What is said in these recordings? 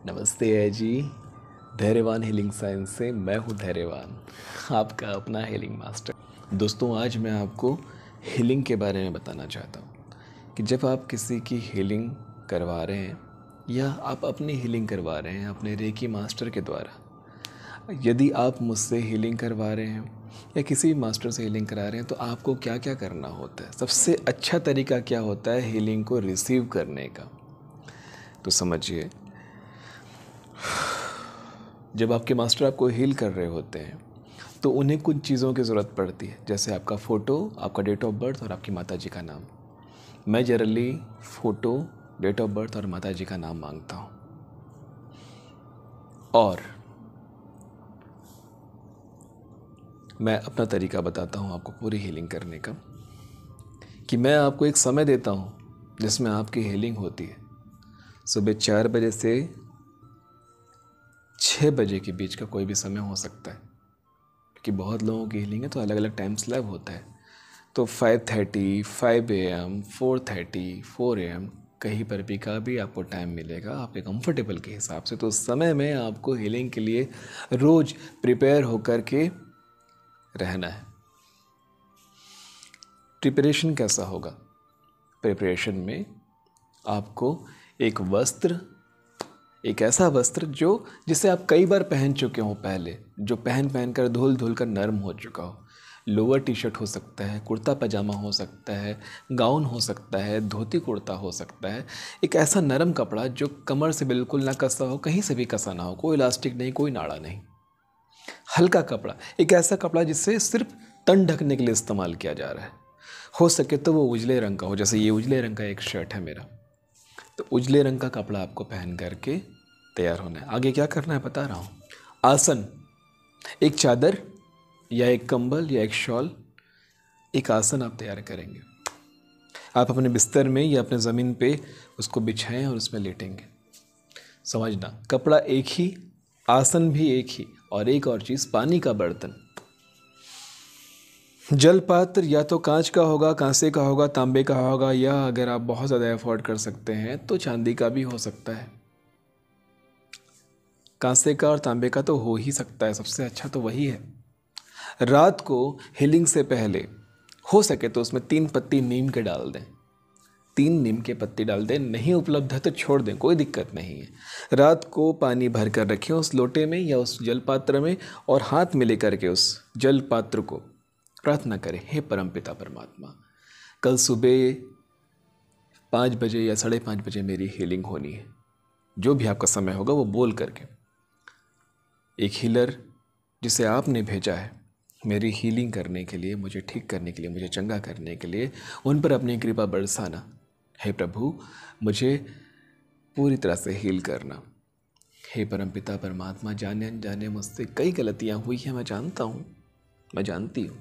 नमस्ते है जी। धैर्यवान हीलिंग साइंस से मैं हूँ धैर्यवान, आपका अपना हीलिंग मास्टर। दोस्तों, आज मैं आपको हीलिंग के बारे में बताना चाहता हूँ कि जब आप किसी की हीलिंग करवा रहे हैं या आप अपनी हीलिंग करवा रहे हैं अपने रेकी मास्टर के द्वारा, यदि आप मुझसे हीलिंग करवा रहे हैं या किसी मास्टर से हीलिंग करा रहे हैं तो आपको क्या क्या करना होता है। सबसे अच्छा तरीका क्या होता है हीलिंग को रिसीव करने का, तो समझिए। जब आपके मास्टर आपको हील कर रहे होते हैं तो उन्हें कुछ चीज़ों की ज़रूरत पड़ती है, जैसे आपका फ़ोटो, आपका डेट ऑफ बर्थ और आपकी माता जी का नाम। मैं generally photo, date of birth और माता जी का नाम मांगता हूँ। और मैं अपना तरीका बताता हूँ आपको पूरी हीलिंग करने का, कि मैं आपको एक समय देता हूँ जिसमें आपकी हीलिंग होती है। सुबह 4 बजे से 6 बजे के बीच का कोई भी समय हो सकता है, कि बहुत लोगों की हीलिंग है तो अलग अलग टाइम स्लैब होता है। तो 5:30, 5 AM, 4:30, 4 AM कहीं पर भी आपको टाइम मिलेगा आपके कंफर्टेबल के हिसाब से। तो उस समय में आपको हीलिंग के लिए रोज़ प्रिपेयर होकर के रहना है। प्रिपरेशन कैसा होगा? प्रिपरेशन में आपको एक ऐसा वस्त्र जिसे आप कई बार पहन चुके हो पहले, जो पहन कर धुल कर नरम हो चुका हो। लोअर टी शर्ट हो सकता है, कुर्ता पजामा हो सकता है, गाउन हो सकता है, धोती कुर्ता हो सकता है। एक ऐसा नरम कपड़ा जो कमर से बिल्कुल ना कसा हो, कहीं से भी कसा ना हो, कोई इलास्टिक नहीं, कोई नाड़ा नहीं। हल्का कपड़ा, एक ऐसा कपड़ा जिससे सिर्फ तन ढकने के लिए इस्तेमाल किया जा रहा है। हो सके तो वो उजले रंग का हो, जैसे ये उजले रंग का एक शर्ट है मेरा। तो उजले रंग का कपड़ा आपको पहन करके तैयार होना है। आगे क्या करना है बता रहा हूँ। आसन, एक चादर या एक कंबल या एक शॉल, एक आसन आप तैयार करेंगे। आप अपने बिस्तर में या अपने ज़मीन पे उसको बिछाएं और उसमें लेटेंगे। समझना, कपड़ा एक ही, आसन भी एक ही, और एक और चीज़, पानी का बर्तन। जल पात्र या तो कांच का होगा, कांसे का होगा, तांबे का होगा, या अगर आप बहुत ज़्यादा अफोर्ड कर सकते हैं तो चांदी का भी हो सकता है। कांसे का और तांबे का तो हो ही सकता है, सबसे अच्छा तो वही है। रात को हीलिंग से पहले हो सके तो उसमें 3 पत्ती नीम के डाल दें। 3 नीम के पत्ती डाल दें, नहीं उपलब्ध है तो छोड़ दें, कोई दिक्कत नहीं है। रात को पानी भर कर रखें उस लोटे में या उस जल पात्र में, और हाथ में लेकर के उस जल पात्र को प्रार्थना करें, हे परमपिता परमात्मा, कल सुबह 5 बजे या 5:30 बजे मेरी हीलिंग होनी है। जो भी आपका समय होगा वो बोल करके, एक हीलर जिसे आपने भेजा है मेरी हीलिंग करने के लिए, मुझे ठीक करने के लिए, मुझे चंगा करने के लिए, उन पर अपनी कृपा बरसाना। हे प्रभु, मुझे पूरी तरह से हील करना। हे परमपिता परमात्मा, जाने अनजाने मुझसे कई गलतियां हुई हैं, मैं जानता हूँ, मैं जानती हूँ,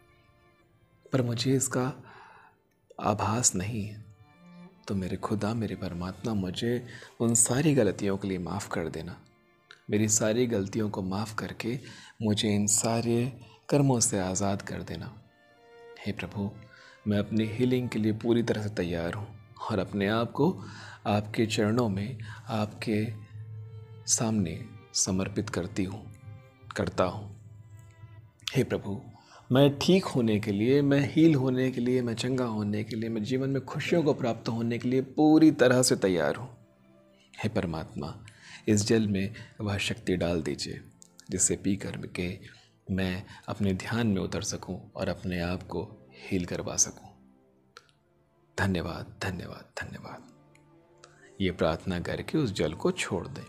पर मुझे इसका आभास नहीं है। तो मेरे खुदा, मेरे परमात्मा, मुझे उन सारी गलतियों के लिए माफ़ कर देना। मेरी सारी गलतियों को माफ़ करके मुझे इन सारे कर्मों से आज़ाद कर देना। हे प्रभु, मैं अपनी हीलिंग के लिए पूरी तरह से तैयार हूँ और अपने आप को आपके चरणों में, आपके सामने समर्पित करता हूँ। हे प्रभु, मैं ठीक होने के लिए, मैं हील होने के लिए, मैं चंगा होने के लिए, मैं जीवन में खुशियों को प्राप्त होने के लिए पूरी तरह से तैयार हूँ। हे परमात्मा, इस जल में वह शक्ति डाल दीजिए जिससे पी कर के मैं अपने ध्यान में उतर सकूं और अपने आप को हील करवा सकूं। धन्यवाद, धन्यवाद, धन्यवाद। ये प्रार्थना करके उस जल को छोड़ दें,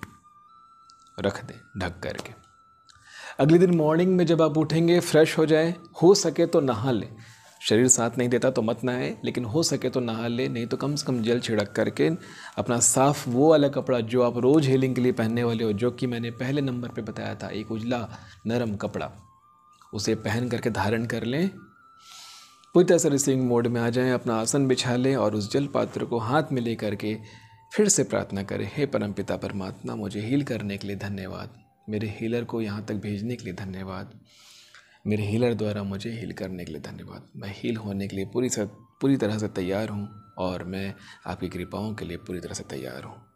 रख दें ढक करके। अगले दिन मॉर्निंग में जब आप उठेंगे, फ्रेश हो जाएं, हो सके तो नहा लें। शरीर साथ नहीं देता तो मत नहाए, लेकिन हो सके तो नहा ले, नहीं तो कम से कम जल छिड़क करके अपना साफ वो वाला कपड़ा जो आप रोज़ हीलिंग के लिए पहनने वाले हो, जो कि मैंने पहले नंबर पे बताया था, एक उजला नरम कपड़ा, उसे पहन करके धारण कर लें। पूरी तरह से रिसीविंग मोड में आ जाएं, अपना आसन बिछा लें और उस जल पात्र को हाथ में ले करके फिर से प्रार्थना करें, हे परमपिता परमात्मा, मुझे हील करने के लिए धन्यवाद, मेरे हीलर को यहाँ तक भेजने के लिए धन्यवाद, मेरे हीलर द्वारा मुझे हील करने के लिए धन्यवाद। मैं हील होने के लिए पूरी तरह से तैयार हूँ और मैं आपकी कृपाओं के लिए पूरी तरह से तैयार हूँ।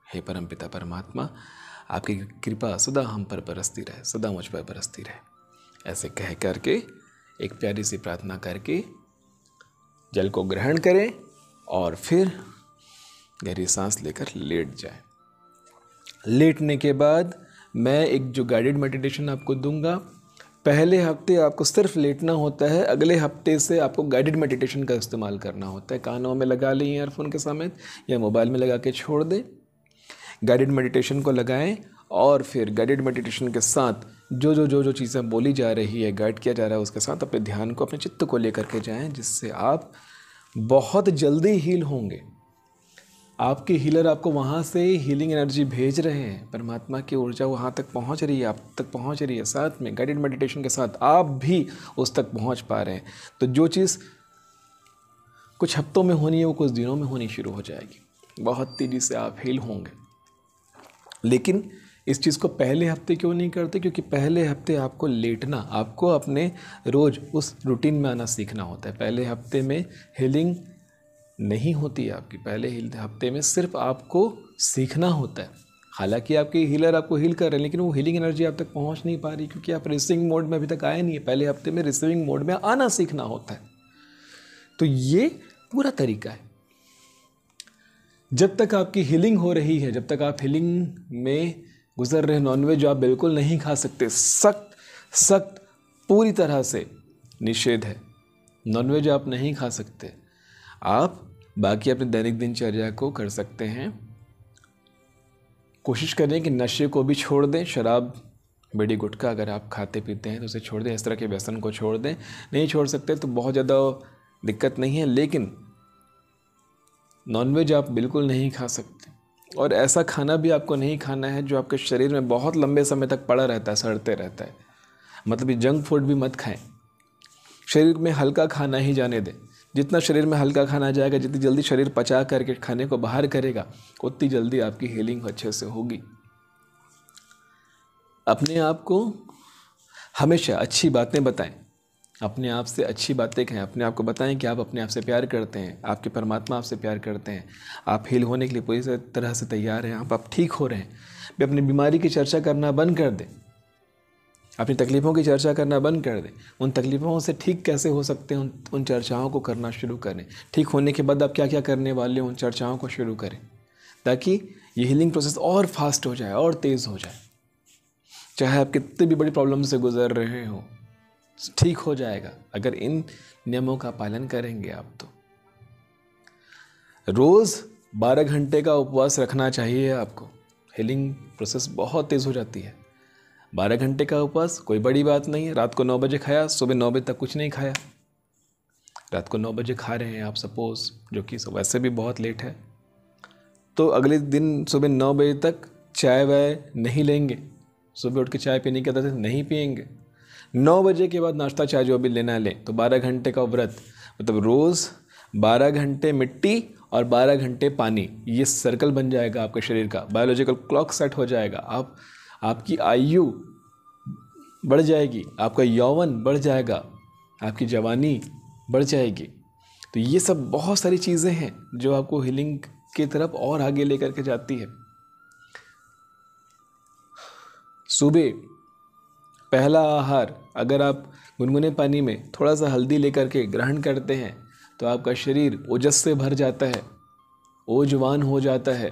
हे परमपिता परमात्मा, आपकी कृपा सदा हम पर बरसती रहे, सदा मुझ पर बरसती रहे। ऐसे कह करके एक प्यारी सी प्रार्थना करके जल को ग्रहण करें और फिर गहरी सांस लेकर लेट जाएं। लेटने के बाद मैं एक जो गाइडेड मेडिटेशन आपको दूंगा, पहले हफ्ते आपको सिर्फ लेटना होता है, अगले हफ्ते से आपको गाइडेड मेडिटेशन का इस्तेमाल करना होता है। कानों में लगा लें ईयरफोन के समेत या मोबाइल में लगा के छोड़ दें, गाइडेड मेडिटेशन को लगाएं और फिर गाइडेड मेडिटेशन के साथ जो चीज़ें बोली जा रही है, गाइड किया जा रहा है, उसके साथ अपने ध्यान को, अपने चित्त को लेकर के जाएं, जिससे आप बहुत जल्दी हील होंगे। आपके हीलर आपको वहाँ से हीलिंग एनर्जी भेज रहे हैं, परमात्मा की ऊर्जा वहाँ तक पहुँच रही है, आप तक पहुँच रही है। साथ में गाइडेड मेडिटेशन के साथ आप भी उस तक पहुँच पा रहे हैं। तो जो चीज़ कुछ हफ्तों में होनी है वो कुछ दिनों में होनी शुरू हो जाएगी, बहुत तेज़ी से आप हील होंगे। लेकिन इस चीज़ को पहले हफ्ते क्यों नहीं करते? क्योंकि पहले हफ्ते आपको लेटना, आपको अपने रोज़ उस रूटीन में आना सीखना होता है। पहले हफ्ते में हीलिंग नहीं होती है आपकी, पहले हफ्ते में सिर्फ आपको सीखना होता है। हालांकि आपके हीलर आपको हील कर रहे हैं, लेकिन वो हीलिंग एनर्जी आप तक पहुंच नहीं पा रही, क्योंकि आप रिसीविंग मोड में अभी तक आए नहीं है। पहले हफ्ते में रिसीविंग मोड में आना सीखना होता है। तो ये पूरा तरीका है। जब तक आपकी हीलिंग हो रही है, जब तक आप हीलिंग में गुजर रहे, नॉनवेज आप बिल्कुल नहीं खा सकते, सख्त पूरी तरह से निषेध है। नॉनवेज आप नहीं खा सकते। आप बाकी अपने दैनिक दिनचर्या को कर सकते हैं। कोशिश करें कि नशे को भी छोड़ दें। शराब, बीड़ी, गुटखा अगर आप खाते पीते हैं तो उसे छोड़ दें, इस तरह के व्यसन को छोड़ दें। नहीं छोड़ सकते तो बहुत ज़्यादा दिक्कत नहीं है, लेकिन नॉनवेज आप बिल्कुल नहीं खा सकते। और ऐसा खाना भी आपको नहीं खाना है जो आपके शरीर में बहुत लंबे समय तक पड़ा रहता है, सड़ते रहता है। मतलब ये जंक फूड भी मत खाएं। शरीर में हल्का खाना ही जाने दें। जितना शरीर में हल्का खाना जाएगा, जितनी जल्दी शरीर पचा करके खाने को बाहर करेगा, उतनी जल्दी आपकी हीलिंग अच्छे से होगी। अपने आप को हमेशा अच्छी बातें बताएं, अपने आप से अच्छी बातें कहें। अपने आप को बताएं कि आप अपने आप से प्यार करते हैं, आपके परमात्मा आपसे प्यार करते हैं, आप हील होने के लिए पूरी तरह से तैयार हैं, आप ठीक हो रहे हैं। भी अपनी बीमारी की चर्चा करना बंद कर दें, अपनी तकलीफ़ों की चर्चा करना बंद कर दें। उन तकलीफ़ों से ठीक कैसे हो सकते हैं, उन चर्चाओं को करना शुरू करें। ठीक होने के बाद आप क्या क्या करने वाले हैं, उन चर्चाओं को शुरू करें, ताकि ये हीलिंग प्रोसेस और फास्ट हो जाए और तेज़ हो जाए। चाहे आप कितनी भी बड़ी प्रॉब्लम से गुजर रहे हो, ठीक हो जाएगा अगर इन नियमों का पालन करेंगे आप। तो रोज़ 12 घंटे का उपवास रखना चाहिए आपको। हीलिंग प्रोसेस बहुत तेज़ हो जाती है। 12 घंटे का उपवास कोई बड़ी बात नहीं है। रात को 9 बजे खाया, सुबह 9 बजे तक कुछ नहीं खाया। रात को 9 बजे खा रहे हैं आप सपोज़, जो कि वैसे भी बहुत लेट है, तो अगले दिन सुबह 9 बजे तक चाय वाय नहीं लेंगे। सुबह उठ के चाय पीने की आदत नहीं पिएंगे। 9 बजे के बाद नाश्ता चाय जो भी लेना लें। तो 12 घंटे का व्रत, मतलब रोज़ 12 घंटे मिट्टी और 12 घंटे पानी, ये सर्कल बन जाएगा आपके शरीर का। बायोलॉजिकल क्लॉक सेट हो जाएगा। आपकी आयु बढ़ जाएगी, आपका यौवन बढ़ जाएगा, आपकी जवानी बढ़ जाएगी। तो ये सब बहुत सारी चीज़ें हैं जो आपको हीलिंग की तरफ और आगे लेकर के जाती है। सुबह पहला आहार अगर आप गुनगुने पानी में थोड़ा सा हल्दी लेकर के ग्रहण करते हैं तो आपका शरीर ओजस से भर जाता है, ओजवान हो जाता है।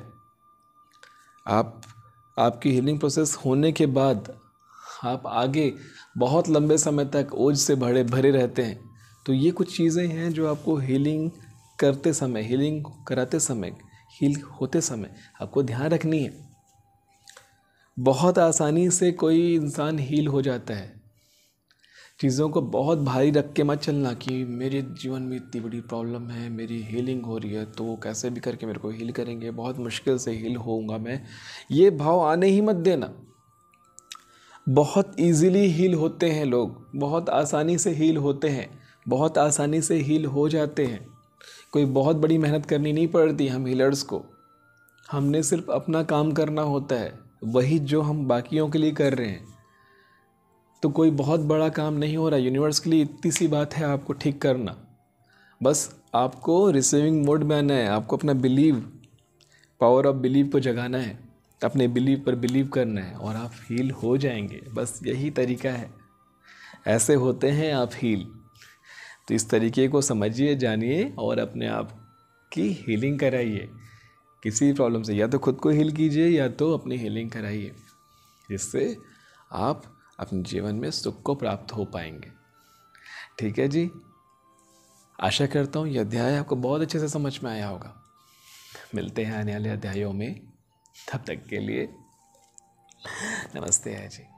आपकी हीलिंग प्रोसेस होने के बाद आप आगे बहुत लंबे समय तक ओज से भरे रहते हैं। तो ये कुछ चीज़ें हैं जो आपको हीलिंग करते समय, हीलिंग कराते समय, हील होते समय आपको ध्यान रखनी है। बहुत आसानी से कोई इंसान हील हो जाता है। चीज़ों को बहुत भारी रख के मत चलना कि मेरे जीवन में इतनी बड़ी प्रॉब्लम है, मेरी हीलिंग हो रही है तो वो कैसे भी करके मेरे को हील करेंगे, बहुत मुश्किल से हील होऊंगा मैं, ये भाव आने ही मत देना। बहुत इजीली हील होते हैं लोग, बहुत आसानी से हील होते हैं, बहुत आसानी से हील हो जाते हैं। कोई बहुत बड़ी मेहनत करनी नहीं पड़ती हम हीलर्स को। हमने सिर्फ अपना काम करना होता है, वही जो हम बाकियों के लिए कर रहे हैं। तो कोई बहुत बड़ा काम नहीं हो रहा। यूनिवर्स के लिए इतनी सी बात है आपको ठीक करना। बस आपको रिसीविंग मोड में आना है। आपको अपना बिलीव पावर ऑफ बिलीव को जगाना है, अपने बिलीव पर बिलीव करना है और आप हील हो जाएंगे। बस यही तरीका है, ऐसे होते हैं आप हील। तो इस तरीके को समझिए, जानिए और अपने आप की हीलिंग कराइए। किसी प्रॉब्लम से या तो खुद को हील कीजिए या तो अपनी हीलिंग कराइए, जिससे आप अपने जीवन में सुख को प्राप्त हो पाएंगे। ठीक है जी, आशा करता हूँ यह अध्याय आपको बहुत अच्छे से समझ में आया होगा। मिलते हैं आने वाले अध्यायों में, तब तक के लिए नमस्ते है जी।